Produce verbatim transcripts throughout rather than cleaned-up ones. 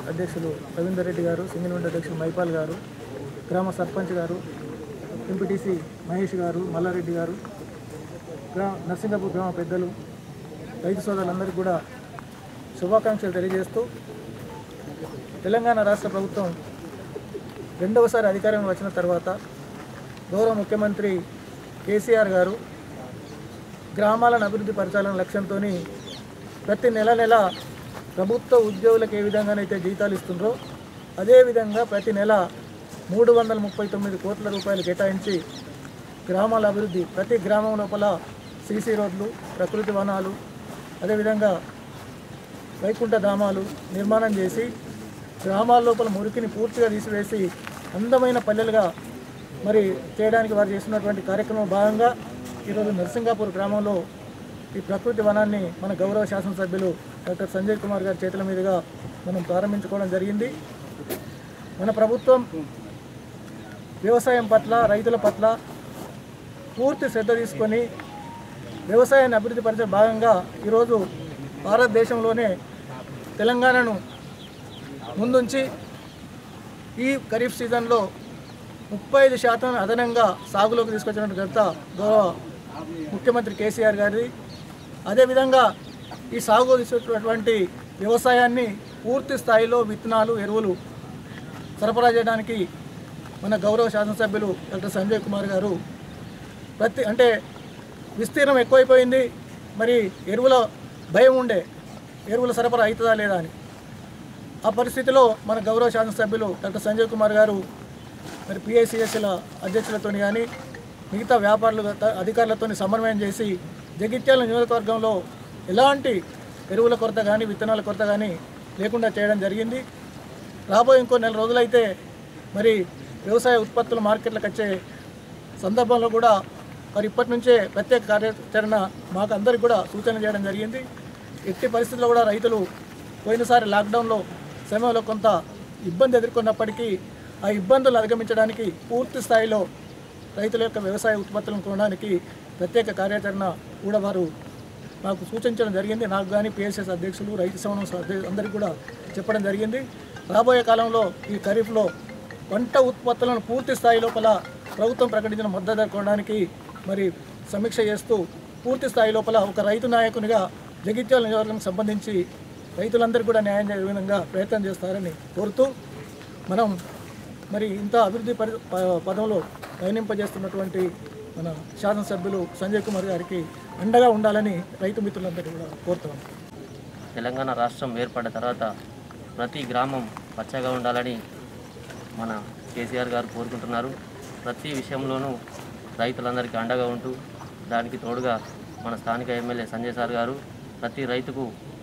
అధ్యక్షులు రవీందర్ రెడ్డి గారు, single window అధ్యక్షులు మైపాల్ గారు, గ్రామ సర్పంచ్ గారు, ఎంపీటీసీ మహేష్ గారు, మల్లారెడ్డి గారు, గ్రామ నర్సింగాపూర్ గ్రామ పెద్దలు, రైతు సోదరులందరికీ కూడా శుభాకాంక్షలు తెలియజేస్తూ, తెలంగాణ రాష్ట్ర ప్రభుత్వం రెండవసారి అధికారంలో వచ్చిన తర్వాత గౌరవ ముఖ్యమంత్రి కేసీఆర్ గారు గ్రామాలను అభివృద్ధి పరచాలనే లక్ష్యంతో ప్రతి నెల నెల ప్రభుత్వ ఉద్యోగులకు ఏ విధంగానైతే జీతాలు ఇస్తుండ్రో అదేవిధంగా ప్రతి నెల మూడు వందల ముప్పై తొమ్మిది కోట్ల రూపాయలు కేటాయించి గ్రామాల అభివృద్ధి, ప్రతి గ్రామం లోపల సీసీ రోడ్లు, ప్రకృతి వనాలు, అదేవిధంగా వైకుంఠ ధామాలు నిర్మాణం చేసి గ్రామాల లోపల మురికిని పూర్తిగా తీసివేసి అందమైన పల్లెలుగా మరి చేయడానికి వారు చేస్తున్నటువంటి కార్యక్రమం భాగంగా ఈరోజు నర్సింగాపూర్ గ్రామంలో ఈ ప్రకృతి వనాన్ని మన గౌరవ శాసనసభ్యులు డాక్టర్ సంజయ్ కుమార్ గారి చేతుల మీదుగా మనం ప్రారంభించుకోవడం జరిగింది. మన ప్రభుత్వం వ్యవసాయం పట్ల, రైతుల పట్ల పూర్తి శ్రద్ధ తీసుకొని వ్యవసాయాన్ని అభివృద్ధి పరిచే భాగంగా ఈరోజు భారతదేశంలోనే తెలంగాణను ముందుంచి ఈ ఖరీఫ్ సీజన్లో ముప్పై ఐదు శాతం అదనంగా సాగులోకి తీసుకొచ్చినట్టు ఘనత గౌరవ ముఖ్యమంత్రి కేసీఆర్ గారిది. అదేవిధంగా ఈ సాగు తీసుకున్నటువంటి వ్యవసాయాన్ని పూర్తి స్థాయిలో విత్తనాలు, ఎరువులు సరఫరా చేయడానికి మన గౌరవ శాసనసభ్యులు డాక్టర్ సంజయ్ కుమార్ గారు ప్రతి అంటే విస్తీర్ణం ఎక్కువైపోయింది, మరి ఎరువుల భయం ఉండే, ఎరువుల సరఫరా అవుతుందా లేదా అని. ఆ పరిస్థితిలో మన గౌరవ శాసనసభ్యులు డాక్టర్ సంజయ్ కుమార్ గారు మరి పిఐసిఎస్ల అధ్యక్షులతో కానీ మిగతా వ్యాపారులు అధికారులతో సమన్వయం చేసి జగిత్యాల నియోజకవర్గంలో ఎలాంటి ఎరువుల కొరత కానీ విత్తనాల కొరత కానీ లేకుండా చేయడం జరిగింది. రాబోయే ఇంకో నెల రోజులైతే మరి వ్యవసాయ ఉత్పత్తుల మార్కెట్లకు వచ్చే సందర్భంలో కూడా మరి ఇప్పటి నుంచే ప్రత్యేక కార్యాచరణ మాకు అందరికీ కూడా సూచన చేయడం జరిగింది. ఎట్టి పరిస్థితుల్లో కూడా రైతులు పోయినసారి లాక్డౌన్లో సమయంలో కొంత ఇబ్బంది ఎదుర్కొన్నప్పటికీ ఆ ఇబ్బందులు అధిగమించడానికి పూర్తి స్థాయిలో రైతుల యొక్క వ్యవసాయ ఉత్పత్తులను కొనడానికి ప్రత్యేక కార్యాచరణ కూడా వారు నాకు సూచించడం జరిగింది. నాకు కానీ పిఎస్ఎస్ అధ్యక్షులు, రైతు సమన్వయ అందరికీ కూడా చెప్పడం జరిగింది. రాబోయే కాలంలో ఈ ఖరీఫ్లో పంట ఉత్పత్తులను పూర్తి స్థాయి లోపల ప్రభుత్వం ప్రకటించిన మద్దతు ధర కొనడానికి మరి సమీక్ష చేస్తూ పూర్తి స్థాయి లోపల ఒక రైతు నాయకునిగా జగిత్యాల నియోజకవర్గం సంబంధించి రైతులందరికీ కూడా న్యాయం చేసే విధంగా ప్రయత్నం చేస్తారని కోరుతూ, మనం మరి ఇంత అభివృద్ధి పరి పదంలో పయనింపజేస్తున్నటువంటి మన శాసనసభ్యులు సంజయ్ కుమార్ గారికి అండగా ఉండాలని రైతు మిత్రులందరికీ కూడా కోరుతున్నాం. తెలంగాణ రాష్ట్రం ఏర్పడిన తర్వాత ప్రతి గ్రామం పచ్చగా ఉండాలని మన కేసీఆర్ గారు కోరుకుంటున్నారు. ప్రతి విషయంలోనూ రైతులందరికీ అండగా ఉంటూ దానికి తోడుగా మన స్థానిక ఎమ్మెల్యే సంజయ్ సార్ గారు ప్రతి రైతుకు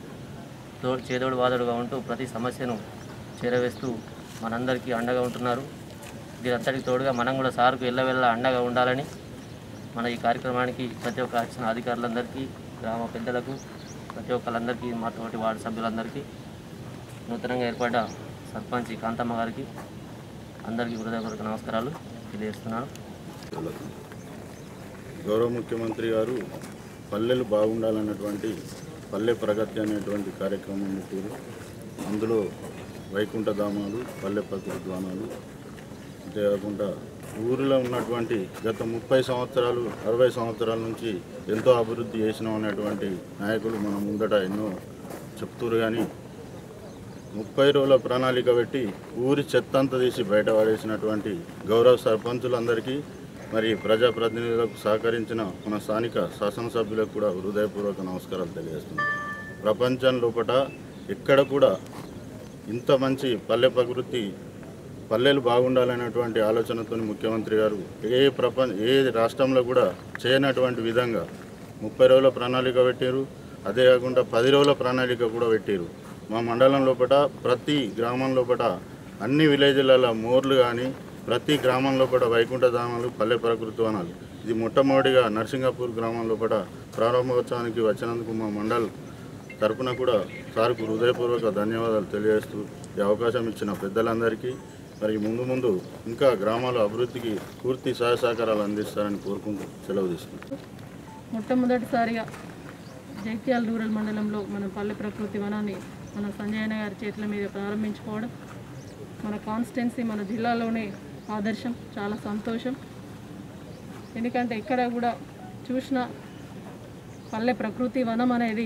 తో చేదోడు వాదోడుగా ఉంటూ ప్రతి సమస్యను చేరవేస్తూ మనందరికీ అండగా ఉంటున్నారు. దీనంతటికి తోడుగా మనం కూడా సార్కు ఎల్లవెల్ల అండగా ఉండాలని మన ఈ కార్యక్రమానికి ప్రతి ఒక్క వచ్చిన అధికారులందరికీ, గ్రామ పెద్దలకు, ప్రతి ఒక్కళ్ళందరికీ, మాతోటి వార్డు సభ్యులందరికీ, నూతనంగా ఏర్పడ్డ సర్పంచ్ కాంతమ్మ గారికి అందరికీ హృదయపూర్వక నమస్కారాలు తెలియజేస్తున్నాను. గౌరవ ముఖ్యమంత్రి గారు పల్లెలు బాగుండాలన్నటువంటి పల్లె ప్రగతి అనేటువంటి కార్యక్రమం పెట్టారు. అందులో వైకుంఠ ధామాలు, పల్లె ప్రకృతి వనాలు, అంతేకాకుండా ఊరిలో ఉన్నటువంటి గత ముప్పై సంవత్సరాలు అరవై సంవత్సరాల నుంచి ఎంతో అభివృద్ధి చేసినాం అనేటువంటి నాయకులు మన ముందట ఎన్నో చెప్తున్నారు. కానీ ముప్పై రోజుల ప్రణాళిక పెట్టి ఊరి చెత్తంతా తీసి బయట పడేసినటువంటి గౌరవ సర్పంచులందరికీ, మరి ప్రజాప్రతినిధులకు సహకరించిన మన స్థానిక శాసనసభ్యులకు కూడా హృదయపూర్వక నమస్కారాలు తెలియజేస్తున్నాను. ప్రపంచం లోపల ఎక్కడ కూడా ఇంత మంచి పల్లె ప్రకృతి, పల్లెలు బాగుండాలనేటువంటి ఆలోచనతో ముఖ్యమంత్రి గారు ఏ ప్రపంచ ఏ రాష్ట్రంలో కూడా చేయనటువంటి విధంగా ముప్పై రోజుల ప్రణాళిక పెట్టారు. అదే కాకుండా పది రోజుల ప్రణాళిక కూడా పెట్టారు. మా మండలం లోపల ప్రతి గ్రామం లోపల అన్ని విలేజ్లలో మోర్లు కానీ ప్రతి గ్రామం లోపల వైకుంఠ ధామాలు, పల్లె ప్రకృతి వనాలు, ఇది మొట్టమొదటిగా నర్సింగాపూర్ గ్రామం లోపల ప్రారంభోత్సవానికి వచ్చినందుకు మా మండల్ తరపున కూడా సార్కు హృదయపూర్వక ధన్యవాదాలు తెలియజేస్తూ ఈ అవకాశం ఇచ్చిన పెద్దలందరికీ, మరి ముందు ముందు ఇంకా గ్రామాల అభివృద్ధికి పూర్తి సహాయ సహకారాలు అందిస్తారని కోరుకుంటూ సెలవు తీసుకుంటాం. మొట్టమొదటిసారిగా జగిత్యాల రూరల్ మండలంలో మనం పల్లె ప్రకృతి వనాన్ని మన సంజయ్ అన్న గారి చేతుల మీద ప్రారంభించుకోవడం మన కాన్స్టిట్యున్సీ మన జిల్లాలోనే ఆదర్శం. చాలా సంతోషం. ఎందుకంటే ఇక్కడ కూడా చూసిన పల్లె ప్రకృతి వనం అనేది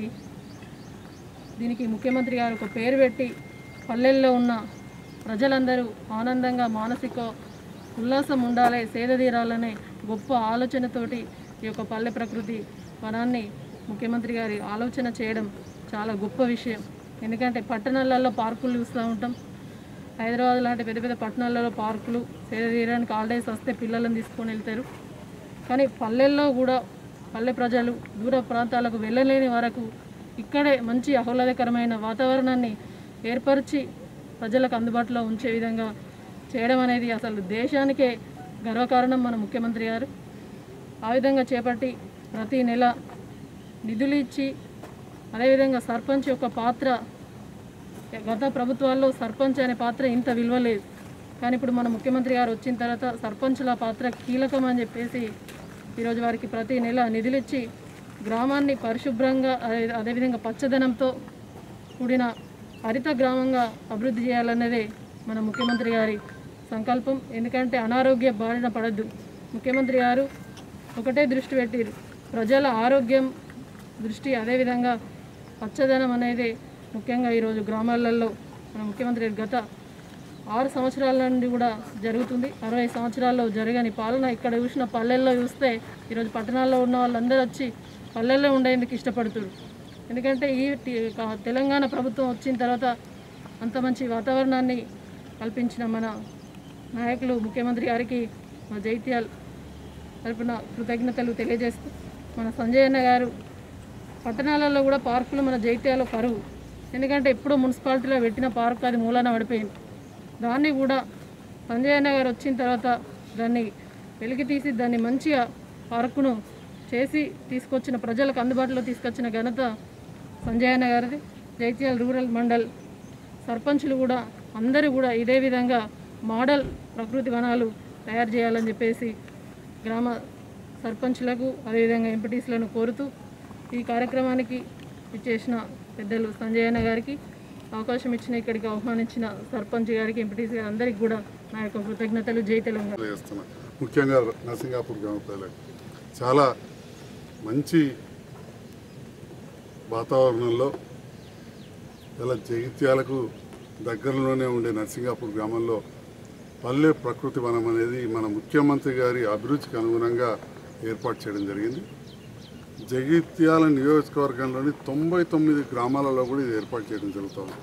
దీనికి ముఖ్యమంత్రి గారు ఒక పేరు పెట్టి పల్లెల్లో ఉన్న ప్రజలందరూ ఆనందంగా మానసిక ఉల్లాసం ఉండాలి, సేద తీరాలనే గొప్ప ఆలోచనతోటి ఈ యొక్క పల్లె ప్రకృతి వనాన్ని ముఖ్యమంత్రి గారి ఆలోచన చేయడం చాలా గొప్ప విషయం. ఎందుకంటే పట్టణాలలో పార్కులు చూస్తూ ఉంటాం. హైదరాబాద్ లాంటి పెద్ద పెద్ద పట్టణాలలో పార్కులు సేద తీయడానికి హాలిడేస్ వస్తే పిల్లలను తీసుకొని వెళ్తారు. కానీ పల్లెల్లో కూడా పల్లె ప్రజలు దూర ప్రాంతాలకు వెళ్ళలేని వరకు ఇక్కడే మంచి ఆహ్లాదకరమైన వాతావరణాన్ని ఏర్పరిచి ప్రజలకు అందుబాటులో ఉంచే విధంగా చేయడం అనేది అసలు దేశానికే గర్వకారణం మన ముఖ్యమంత్రి గారు. ఆ విధంగా చేపట్టి ప్రతి నెల నిధులు ఇచ్చి, అదేవిధంగా సర్పంచ్ యొక్క పాత్ర గత ప్రభుత్వాల్లో సర్పంచ్ అనే పాత్ర ఇంత విలువ లేదు. కానీ ఇప్పుడు మన ముఖ్యమంత్రి గారు వచ్చిన తర్వాత సర్పంచ్ల పాత్ర కీలకం అని చెప్పేసి ఈరోజు వారికి ప్రతి నెల నిధులు ఇచ్చి గ్రామాన్ని పరిశుభ్రంగా అదేవిధంగా పచ్చదనంతో కూడిన హరిత గ్రామంగా అభివృద్ధి చేయాలన్నదే మన ముఖ్యమంత్రి గారి సంకల్పం. ఎందుకంటే అనారోగ్య బారిన పడద్దు. ముఖ్యమంత్రి గారు ఒకటే దృష్టి పెట్టారు, ప్రజల ఆరోగ్యం దృష్టి, అదేవిధంగా పచ్చదనం అనేది ముఖ్యంగా ఈరోజు గ్రామాలలో మన ముఖ్యమంత్రి గత ఆరు సంవత్సరాల నుండి కూడా జరుగుతుంది. అరవై సంవత్సరాల్లో జరగని పాలన ఇక్కడ చూసిన పల్లెల్లో చూస్తే ఈరోజు పట్టణాల్లో ఉన్న వాళ్ళందరూ వచ్చి పల్లెల్లో ఉండేందుకు ఇష్టపడుతున్నారు. ఎందుకంటే ఈ తెలంగాణ ప్రభుత్వం వచ్చిన తర్వాత అంత మంచి వాతావరణాన్ని కల్పించిన మన నాయకులు ముఖ్యమంత్రి గారికి మా జైత్యాల్ తరపున కృతజ్ఞతలు తెలియజేస్తూ, మన సంజయ్ అన్న గారు పట్టణాలలో కూడా పార్కులు మన జైత్యాల్లో కరువు. ఎందుకంటే ఎప్పుడో మున్సిపాలిటీలో పెట్టిన పార్కు అది మూలాన పడిపోయింది. దాన్ని కూడా సంజయ్ అన్న గారు వచ్చిన తర్వాత దాన్ని వెలికి తీసి దాన్ని మంచిగా పార్కును చేసి తీసుకొచ్చిన ప్రజలకు అందుబాటులో తీసుకొచ్చిన ఘనత సంజయ్ అన్న గారిది. జైత్యాల్ రూరల్ మండల్ సర్పంచులు కూడా అందరూ కూడా ఇదే విధంగా మోడల్ ప్రకృతి వనాలు తయారు చేయాలని చెప్పేసి గ్రామ సర్పంచులకు అదేవిధంగా ఎంపీటీసీలను కోరుతూ ఈ కార్యక్రమానికి ఇచ్చేసిన పెద్దలు సంజయ్ అన్న గారికి, అవకాశం ఇచ్చిన ఇక్కడికి ఆహ్వానించిన సర్పంచ్ గారికి, ఎంపీటీసీ గారి అందరికీ కూడా నా యొక్క కృతజ్ఞతలు. జై తెలంగాణ. ముఖ్యంగా నరసింగాపూర్ గ్రామ ప్రజలకు చాలా మంచి వాతావరణంలో ఇలా జగిత్యాలకు దగ్గరలోనే ఉండే నరసింగాపూర్ గ్రామంలో పల్లె ప్రకృతి వనం అనేది మన ముఖ్యమంత్రి గారి అభిరుచికి అనుగుణంగా ఏర్పాటు చేయడం జరిగింది. జగిత్యాల నియోజకవర్గంలోని తొంభై తొమ్మిది గ్రామాలలో కూడా ఇది ఏర్పాటు చేయడం జరుగుతుంది.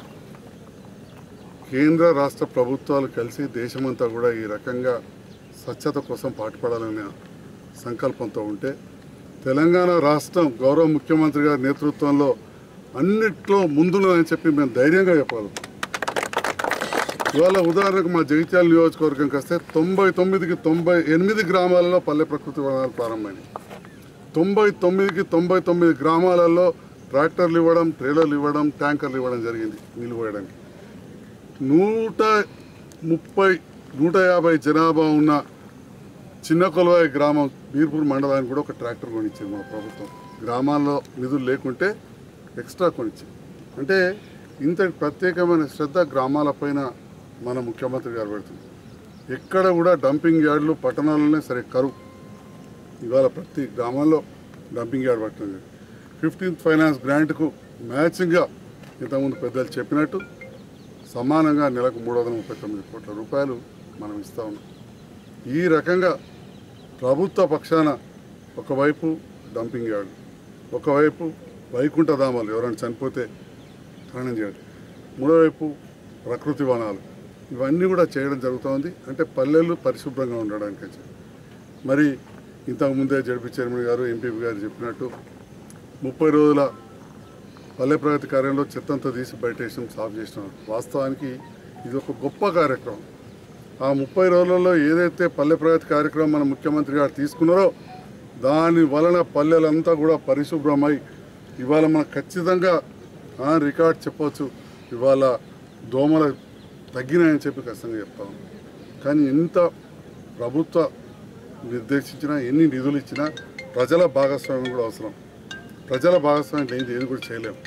కేంద్ర రాష్ట్ర ప్రభుత్వాలు కలిసి దేశమంతా కూడా ఈ రకంగా స్వచ్ఛత కోసం పాటుపడాలనే సంకల్పంతో ఉంటే తెలంగాణ రాష్ట్రం గౌరవ ముఖ్యమంత్రి గారి నేతృత్వంలో అన్నిట్లో ముందున్నదని చెప్పి మేము ధైర్యంగా చెప్పాలి. ఇవాళ ఉదాహరణకు మా జగిత్యాల నియోజకవర్గంకి వస్తే తొంభై తొమ్మిదికి తొంభై ఎనిమిది గ్రామాలలో పల్లె ప్రకృతి వనాలు ప్రారంభమైనవి. తొంభై తొమ్మిదికి తొంభై తొమ్మిది గ్రామాలలో ట్రాక్టర్లు ఇవ్వడం, ట్రైలర్లు ఇవ్వడం, ట్యాంకర్లు ఇవ్వడం జరిగింది నీళ్ళు పోయడానికి. నూట ముప్పై నూట యాభై జనాభా ఉన్న చిన్న కొలవాయి గ్రామం బీర్పూర్ మండలానికి కూడా ఒక ట్రాక్టర్ కొనిచ్చింది మా ప్రభుత్వం. గ్రామాల్లో నిధులు లేకుంటే ఎక్స్ట్రా కొనిచ్చింది. అంటే ఇంతటి ప్రత్యేకమైన శ్రద్ధ గ్రామాలపైన మన ముఖ్యమంత్రి గారు పెడుతుంది. ఎక్కడ కూడా డంపింగ్ యార్డులు పట్టణాలలోనే సరే కరువు. ఇవాళ ప్రతి గ్రామంలో డంపింగ్ యార్డ్ పట్టడం. ఫిఫ్టీన్త్ ఫైనాన్స్ గ్రాంట్కు మ్యాచింగ్గా ఇంతకుముందు పెద్దలు చెప్పినట్టు సమానంగా నెలకు మూడు వందల ముప్పై తొమ్మిది కోట్ల రూపాయలు మనం ఇస్తూ ఉన్నాం. ఈ రకంగా ప్రభుత్వ పక్షాన ఒకవైపు డంపింగ్ యార్డు, ఒకవైపు వైకుంఠధామాలు ఎవరైనా చనిపోతే ఖననం చేయడం, మూడోవైపు ప్రకృతి వనాలు, ఇవన్నీ కూడా చేయడం జరుగుతుంది. అంటే పల్లెలు పరిశుభ్రంగా ఉండడానికి. మరి ఇంతకుముందే జడ్పీ చైర్మన్ గారు, ఎంపీపీ గారు చెప్పినట్టు ముప్పై రోజుల పల్లె ప్రగతి కార్యంలో చెత్తంతా తీసి బయటేసాం, సాఫ్ చేసినాం. వాస్తవానికి ఇది ఒక గొప్ప కార్యక్రమం. ఆ ముప్పై రోజులలో ఏదైతే పల్లె ప్రగతి కార్యక్రమం మన ముఖ్యమంత్రి గారు తీసుకున్నారో దాని వలన పల్లెలంతా కూడా పరిశుభ్రమై ఇవాళ మనకు ఖచ్చితంగా రికార్డ్ చెప్పవచ్చు. ఇవాళ దోమలు తగ్గినాయని చెప్పి ఖచ్చితంగా చెప్తాం. కానీ ఎంత ప్రభుత్వ నిర్దేశించినా, ఎన్ని నిధులు ఇచ్చినా ప్రజల భాగస్వామ్యం కూడా అవసరం. ప్రజల భాగస్వామ్యం లేనిది ఏది కూడా చేయలేము.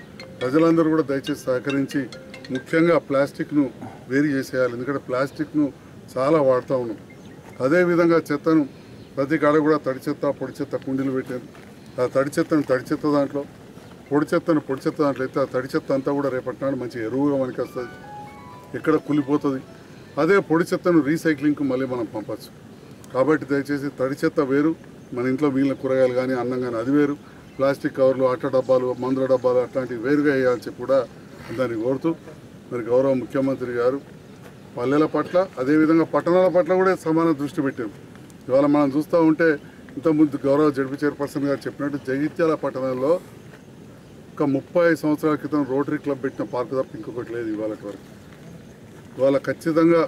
ప్రజలందరూ కూడా దయచేసి సహకరించి ముఖ్యంగా ప్లాస్టిక్ను వేరు చేసేయాలి. ఎందుకంటే ప్లాస్టిక్ను చాలా వాడుతూ ఉన్నాం. అదేవిధంగా చెత్తను ప్రతి కాడ కూడా తడి చెత్త పొడి చెత్త కుండీలు పెట్టారు. ఆ తడి చెత్తను తడి చెత్త దాంట్లో, పొడి చెత్తను పొడి చెత్త దాంట్లో అయితే ఆ తడి చెత్త అంతా కూడా రేపటి నాడు మంచి ఎరువుగా మనకి వస్తుంది, ఎక్కడ కులిపోతుంది. అదే పొడి చెత్తను రీసైక్లింగ్కు మళ్ళీ మనం పంపచ్చు. కాబట్టి దయచేసి తడి చెత్త వేరు, మన ఇంట్లో మిగిలిన కూరగాయలు కానీ అన్నం కానీ అది వేరు, ప్లాస్టిక్ కవర్లు అట్ట డబ్బాలు మందుల డబ్బాలు అట్లాంటివి వేరుగా వేయాలని చెప్పి కూడా దాన్ని కోరుతూ మరి గౌరవ ముఖ్యమంత్రి గారు పల్లెల పట్ల అదేవిధంగా పట్టణాల పట్ల కూడా సమాన దృష్టి పెట్టారు. ఇవాళ మనం చూస్తూ ఉంటే ఇంతకుముందు గౌరవ జడ్పీ చైర్పర్సన్ గారు చెప్పినట్టు జగిత్యాల పట్టణంలో ఒక ముప్పై సంవత్సరాల క్రితం రోటరీ క్లబ్ పెట్టిన పార్కు తప్ప ఇంకొకటి లేదు ఇవాళ వరకు. ఇవాళ ఖచ్చితంగా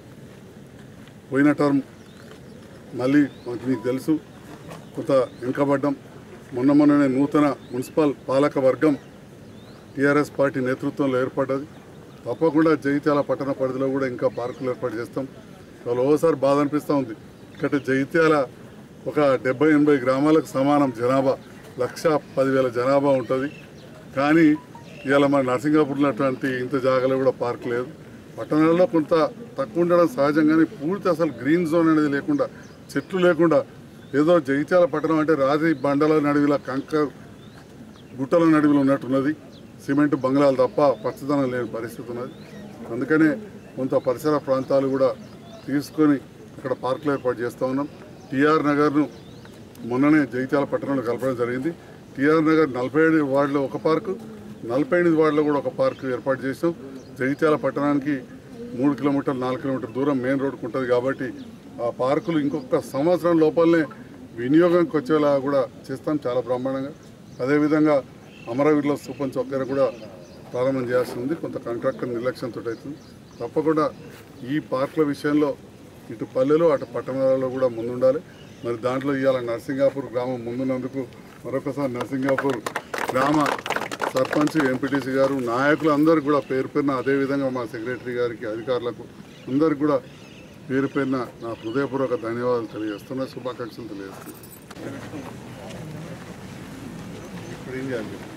పోయిన టర్మ్ మళ్ళీ మనకు మీకు తెలుసు కొంత వెనుకబడ్డం. మొన్న మొన్ననే నూతన మున్సిపల్ పాలక వర్గం టీఆర్ఎస్ పార్టీ నేతృత్వంలో ఏర్పడ్డది. తప్పకుండా జగిత్యాల పట్టణ పరిధిలో కూడా ఇంకా పార్కులు ఏర్పాటు చేస్తాం. ఇవాళ ఓసారి బాధ అనిపిస్తూ ఉంది. ఇక్కడ జగిత్యాల ఒక డెబ్బై ఎనభై గ్రామాలకు సమానం జనాభా, లక్ష పదివేల జనాభా ఉంటుంది. కానీ ఇవాళ మన నర్సింగాపూర్లో అటువంటి ఇంత జాగాలో కూడా పార్క్ లేదు. పట్టణాల్లో కొంత తక్కువ ఉండడం సహజం, కానీ పూర్తి అసలు గ్రీన్ జోన్ అనేది లేకుండా, చెట్లు లేకుండా, ఏదో జగిత్యాల పట్టణం అంటే రాజీ బండల నడివిలా కంకర్ గుట్టల నడివిలో ఉన్నట్టున్నది. సిమెంట్ బంగ్లాలు తప్ప పచ్చదనం లేని పరిస్థితి ఉన్నది. అందుకనే కొంత పరిసర ప్రాంతాలు కూడా తీసుకొని అక్కడ పార్కులు ఏర్పాటు చేస్తూ ఉన్నాం. టీఆర్ నగర్ను మొన్ననే జగిత్యాల పట్టణంలో కలపడం జరిగింది. టీఆర్ నగర్ నలభై ఏడు వార్డులో ఒక పార్కు, నలభై ఎనిమిది వార్డులో కూడా ఒక పార్కు ఏర్పాటు చేసాం. జగిత్యాల పట్టణానికి మూడు కిలోమీటర్లు నాలుగు కిలోమీటర్ దూరం మెయిన్ రోడ్డుకు ఉంటుంది. కాబట్టి ఆ పార్కులు ఇంకొక సంవత్సరం లోపలనే వినియోగంకి వచ్చేలా కూడా చేస్తాం చాలా బ్రహ్మాండంగా. అదేవిధంగా అమరావతిలో సూపర్ చౌకైనా కూడా ప్రారంభం చేయాల్సి ఉంది. కొంత కాంట్రాక్టర్ నిర్లక్ష్యంతో అవుతుంది. తప్పకుండా ఈ పార్కుల విషయంలో ఇటు పల్లెలు అటు పట్టణాలలో కూడా ముందుండాలి. మరి దాంట్లో ఇవాళ నర్సింగాపూర్ గ్రామం ముందున్నందుకు మరొకసారి నర్సింగాపూర్ గ్రామ సర్పంచ్, ఎంపీటీసీ గారు, నాయకులు అందరికీ కూడా పేరు పేరున, అదేవిధంగా మా సెక్రటరీ గారికి, అధికారులకు అందరికీ కూడా పేరు పేరున నా హృదయపూర్వక ధన్యవాదాలు తెలియజేస్తున్నా, శుభాకాంక్షలు తెలియజేస్తున్నాను. ఇప్పుడు ఏం చేయాలి?